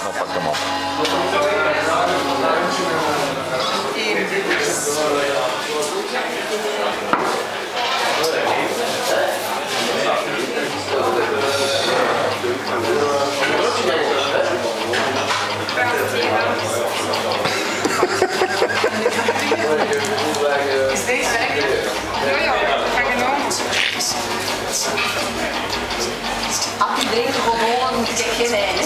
dan pak ik hem op. Is deze weg? Ja, ga genomen. Als die dingen gewoon horen, moet ik geen